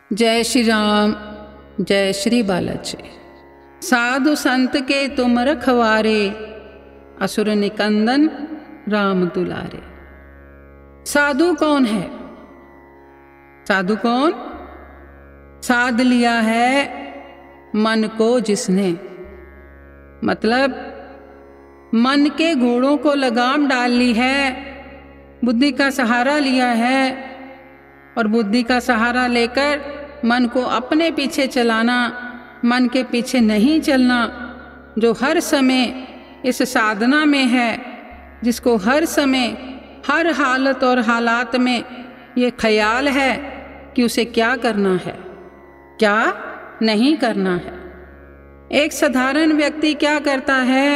जय श्री राम, जय श्री बालाजी। साधु संत के तुम रखवारे, असुर निकंदन राम दुलारे। साधु कौन है? साधु कौन? साध लिया है मन को जिसने, मतलब मन के घोड़ों को लगाम डाल ली है, बुद्धि का सहारा लिया है और बुद्धि का सहारा लेकर मन को अपने पीछे चलाना, मन के पीछे नहीं चलना। जो हर समय इस साधना में है, जिसको हर समय हर हालत और हालात में ये ख्याल है कि उसे क्या करना है, क्या नहीं करना है। एक साधारण व्यक्ति क्या करता है?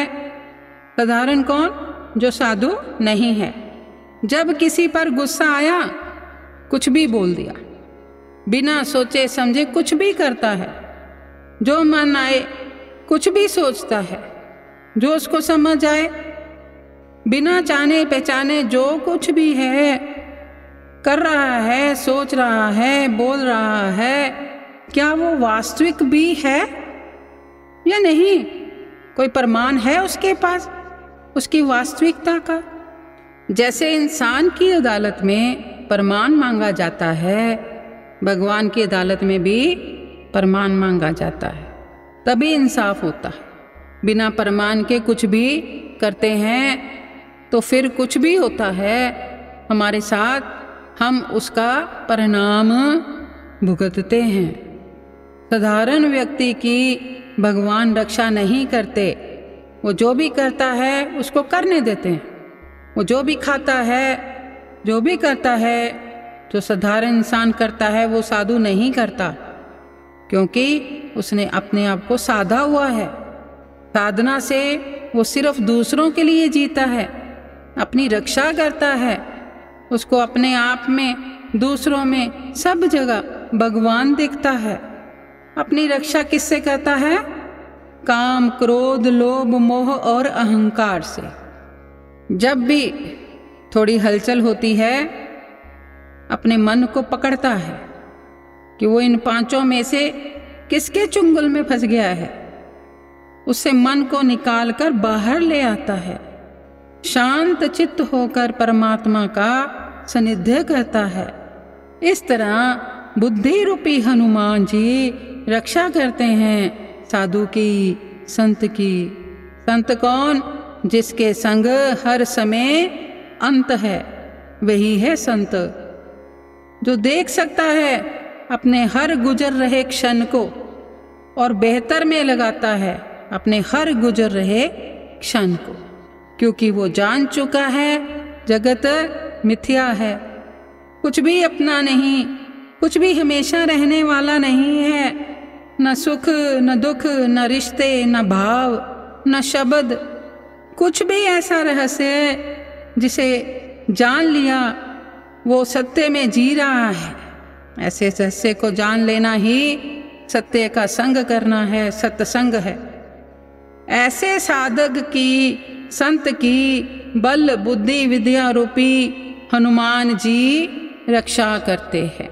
साधारण कौन? जो साधु नहीं है। जब किसी पर गुस्सा आया, कुछ भी बोल दिया, बिना सोचे समझे कुछ भी करता है। जो मन आए कुछ भी सोचता है, जो उसको समझ आए, बिना जाने पहचाने जो कुछ भी है कर रहा है, सोच रहा है, बोल रहा है। क्या वो वास्तविक भी है या नहीं? कोई प्रमाण है उसके पास उसकी वास्तविकता का? जैसे इंसान की अदालत में प्रमाण मांगा जाता है, भगवान की अदालत में भी प्रमाण मांगा जाता है, तभी इंसाफ होता है। बिना प्रमाण के कुछ भी करते हैं तो फिर कुछ भी होता है हमारे साथ, हम उसका परिणाम भुगतते हैं। साधारण व्यक्ति की भगवान रक्षा नहीं करते। वो जो भी करता है उसको करने देते हैं। वो जो भी खाता है, जो भी करता है, जो साधारण इंसान करता है वो साधु नहीं करता, क्योंकि उसने अपने आप को साधा हुआ है। साधना से वो सिर्फ दूसरों के लिए जीता है, अपनी रक्षा करता है। उसको अपने आप में, दूसरों में, सब जगह भगवान दिखता है। अपनी रक्षा किससे करता है? काम, क्रोध, लोभ, मोह और अहंकार से। जब भी थोड़ी हलचल होती है, अपने मन को पकड़ता है कि वो इन पांचों में से किसके चुंगल में फंस गया है। उससे मन को निकाल कर बाहर ले आता है, शांत चित्त होकर परमात्मा का सानिध्य करता है। इस तरह बुद्धि रूपी हनुमान जी रक्षा करते हैं साधु की, संत की। संत कौन? जिसके संग हर समय अंत है, वही है संत। जो देख सकता है अपने हर गुजर रहे क्षण को और बेहतर में लगाता है अपने हर गुजर रहे क्षण को, क्योंकि वो जान चुका है जगत मिथ्या है, कुछ भी अपना नहीं, कुछ भी हमेशा रहने वाला नहीं है। न सुख, न दुख, न रिश्ते, न भाव, न शब्द, कुछ भी ऐसा रहस्य जिसे जान लिया वो सत्य में जी रहा है। ऐसे रहस्य को जान लेना ही सत्य का संग करना है, सत्संग है। ऐसे साधक की, संत की बल बुद्धि विद्या रूपी हनुमान जी रक्षा करते हैं।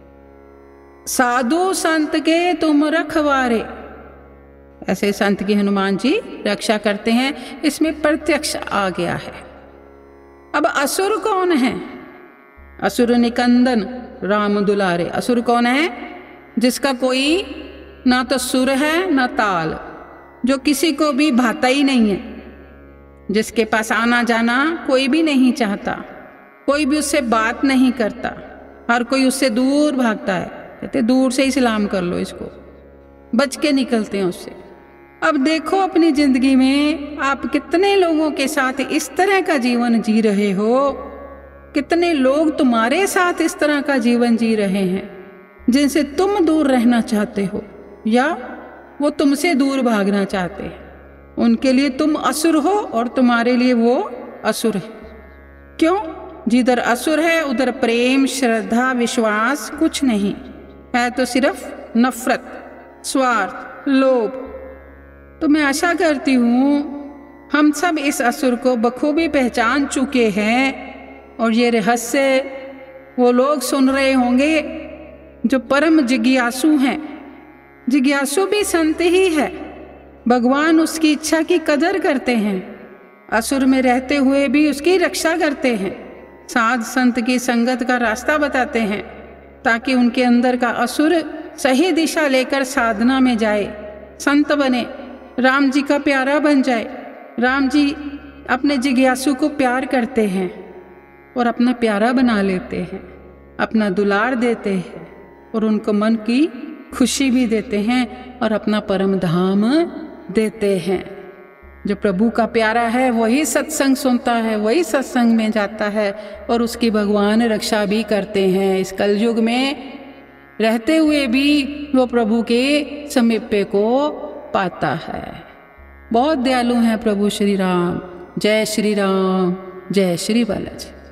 साधु संत के तुम रखवारे, ऐसे संत की हनुमान जी रक्षा करते हैं। इसमें प्रत्यक्ष आ गया है। अब असुर कौन है? असुर निकंदन राम दुलारे। असुर कौन है? जिसका कोई ना तो सुर है ना ताल, जो किसी को भी भाता ही नहीं है, जिसके पास आना जाना कोई भी नहीं चाहता, कोई भी उससे बात नहीं करता, हर कोई उससे दूर भागता है। कहते दूर से ही सलाम कर लो इसको, बच के निकलते हैं उससे। अब देखो अपनी जिंदगी में आप कितने लोगों के साथ इस तरह का जीवन जी रहे हो, कितने लोग तुम्हारे साथ इस तरह का जीवन जी रहे हैं जिनसे तुम दूर रहना चाहते हो या वो तुमसे दूर भागना चाहते हैं। उनके लिए तुम असुर हो और तुम्हारे लिए वो असुर है। क्यों? जिधर असुर है उधर प्रेम, श्रद्धा, विश्वास कुछ नहीं है, तो सिर्फ नफरत, स्वार्थ, लोभ। तो मैं आशा करती हूँ हम सब इस असुर को बखूबी पहचान चुके हैं और ये रहस्य वो लोग सुन रहे होंगे जो परम जिज्ञासु हैं। जिज्ञासु भी संत ही है। भगवान उसकी इच्छा की कदर करते हैं, असुर में रहते हुए भी उसकी रक्षा करते हैं। साध संत की संगत का रास्ता बताते हैं ताकि उनके अंदर का असुर सही दिशा लेकर साधना में जाए, संत बने, राम जी का प्यारा बन जाए। राम जी अपने जिज्ञासु को प्यार करते हैं और अपना प्यारा बना लेते हैं, अपना दुलार देते हैं और उनको मन की खुशी भी देते हैं और अपना परम धाम देते हैं। जो प्रभु का प्यारा है वही सत्संग सुनता है, वही सत्संग में जाता है और उसकी भगवान रक्षा भी करते हैं। इस कलयुग में रहते हुए भी वो प्रभु के समीपे को पाता है। बहुत दयालु हैं प्रभु श्री राम। जय श्री राम, जय श्री बालाजी।